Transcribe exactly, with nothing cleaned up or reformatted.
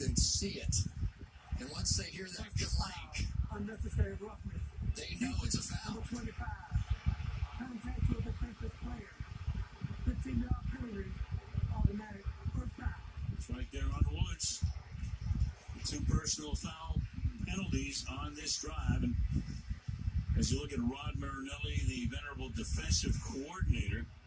and see it. And once they hear that clank, unnecessary roughness. They know it's a foul. Number twenty-five. Contact to a defensive player. fifteen-yard penalty. Automatic first foul. It's right there on Woods. Two personal foul penalties on this drive. And as you look at Rod Marinelli, the venerable defensive coordinator,